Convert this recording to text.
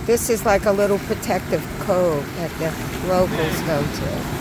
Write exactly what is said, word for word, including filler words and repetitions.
This is like a little protective cove that the locals go to.